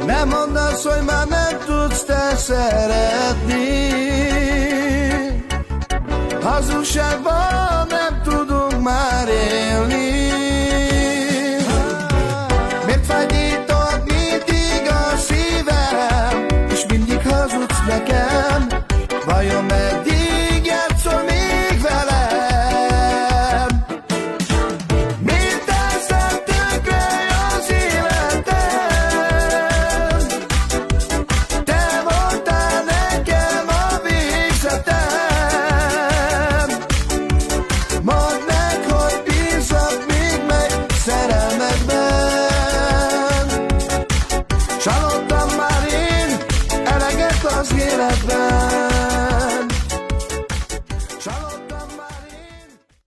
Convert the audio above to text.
Nem mondd azt, hogy már nem tudsz te szeretni. Hazugságban nem